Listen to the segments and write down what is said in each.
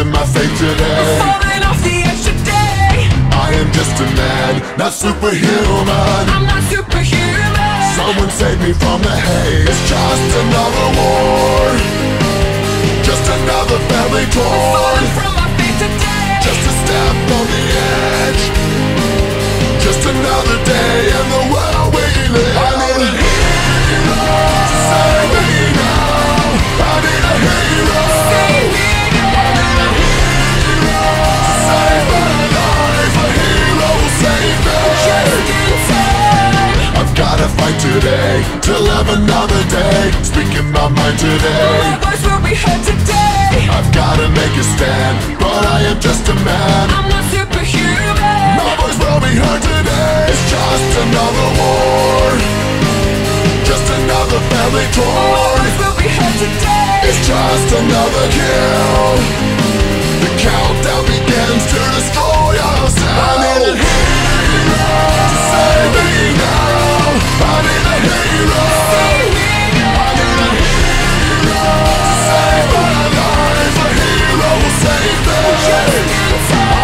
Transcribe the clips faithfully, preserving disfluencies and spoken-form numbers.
trusting my fate today. Falling off the edge today. I am just a man, not superhuman. I'm not superhuman. Someone save me from the haze. It's just another war, just another family torn. Falling from my feet today. Just a step on the edge, just another day in the world we live. I need a hero to save me now. I need a hero. Save me I need a hero to save my life. A hero will save me. just in time. I've gotta fight today to live another day. Speaking my mind today. My voice will be heard today. I've gotta make a stand, but I am just a man. I'm not superhuman. My voice will be heard today. It's just another war, just another family My torn. voice will be heard today. It's just another kill. The countdown begins to destroy ourselves. I need a hero to save me now. I need a hero. Save me I need a hero to save my life. A hero will save me. just in time.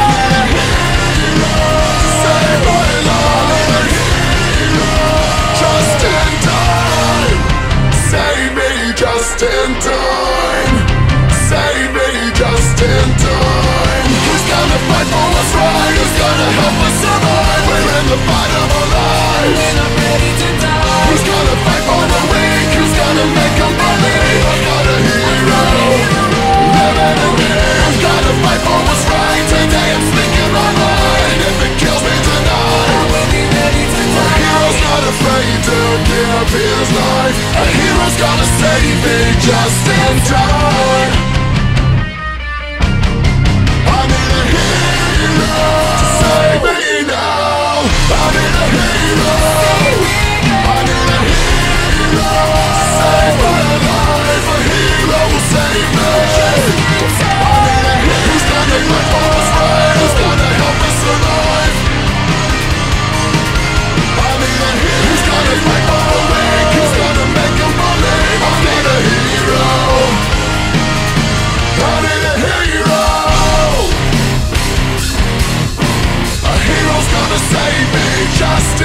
Save my life. Just in time. Save me just in time. Save me just in time. Who's gonna fight for what's right? Who's gonna help us survive? We're in the fight of our lives. And I'm ready to die. Who's gonna fight for the weak? Who's gonna make them believe? I've got a hero living in me. I've gotta fight for what's right. Today I'm speaking my mind. If it kills me tonight, I will be ready to a die. hero's not afraid to give his life. A hero's gonna save me just in time. I need a hero to save me now. I need a hero. I need a hero to save my life. A hero will save me. I need a hero who's gonna fight for what's right. Who's gonna help us survive. I need a hero who's gonna fight for the weak. Who's gonna make them believe. I need a hero. I need a hero. A hero's gonna save me just